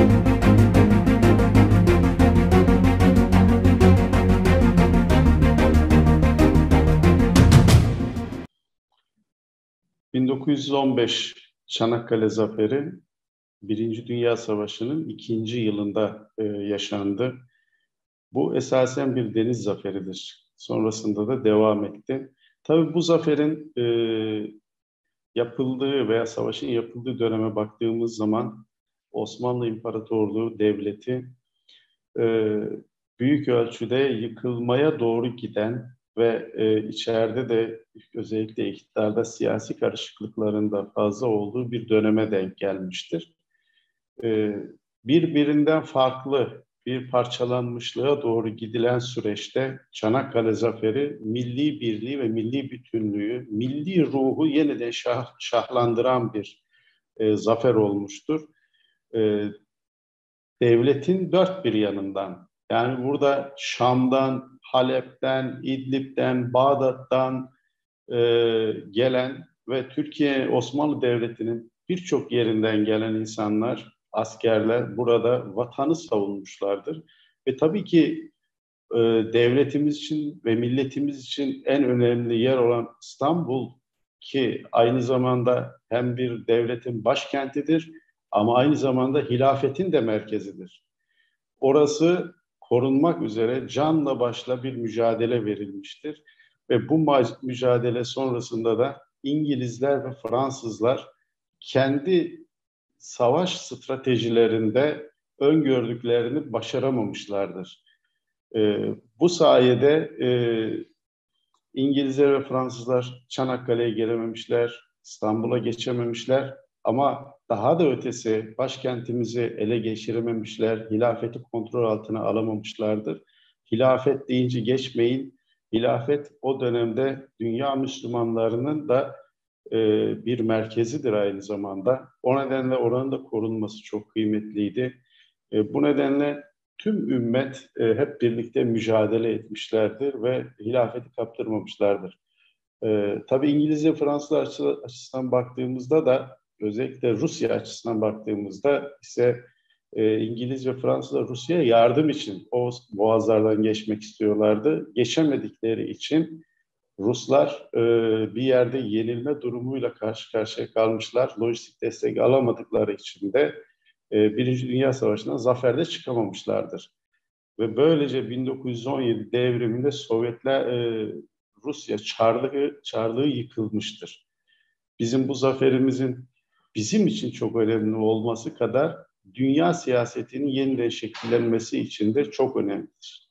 ...1915 Çanakkale Zaferi, Birinci Dünya Savaşı'nın 2. yılında yaşandı. Bu esasen bir deniz zaferidir. Sonrasında da devam etti. Tabii bu zaferin yapıldığı veya savaşın yapıldığı döneme baktığımız zaman Osmanlı İmparatorluğu Devleti büyük ölçüde yıkılmaya doğru giden ve içeride de özellikle iktidarda siyasi karışıklıkların da fazla olduğu bir döneme denk gelmiştir. Birbirinden farklı bir parçalanmışlığa doğru gidilen süreçte Çanakkale Zaferi milli birliği ve milli bütünlüğü, milli ruhu yeniden şahlandıran bir zafer olmuştur. Devletin dört bir yanından, yani burada Şam'dan, Halep'ten, İdlib'den, Bağdat'tan gelen ve Türkiye Osmanlı Devleti'nin birçok yerinden gelen insanlar, askerler burada vatanı savunmuşlardır. Ve tabii ki devletimiz için ve milletimiz için en önemli yer olan İstanbul, ki aynı zamanda hem bir devletin başkentidir ama aynı zamanda hilafetin de merkezidir. Orası korunmak üzere canla başla bir mücadele verilmiştir. Ve bu mücadele sonrasında da İngilizler ve Fransızlar kendi savaş stratejilerinde öngördüklerini başaramamışlardır. Bu sayede İngilizler ve Fransızlar Çanakkale'ye gelememişler, İstanbul'a geçememişler ama daha da ötesi başkentimizi ele geçirememişler, hilafeti kontrol altına alamamışlardır. Hilafet deyince geçmeyin, hilafet o dönemde dünya Müslümanlarının da bir merkezidir aynı zamanda. O nedenle oranın da korunması çok kıymetliydi. Bu nedenle tüm ümmet hep birlikte mücadele etmişlerdir ve hilafeti kaptırmamışlardır. Tabii İngiliz ve Fransız açısından baktığımızda da, özellikle Rusya açısından baktığımızda ise İngiliz ve Fransızlar Rusya'ya yardım için o boğazlardan geçmek istiyorlardı. Geçemedikleri için Ruslar bir yerde yenilme durumuyla karşı karşıya kalmışlar. Lojistik destek alamadıkları için de Birinci Dünya Savaşı'ndan zaferde çıkamamışlardır. Ve böylece 1917 devriminde Sovyetler, Rusya çarlığı yıkılmıştır. Bizim bu zaferimizin bizim için çok önemli olması kadar dünya siyasetinin yeniden şekillenmesi için de çok önemlidir.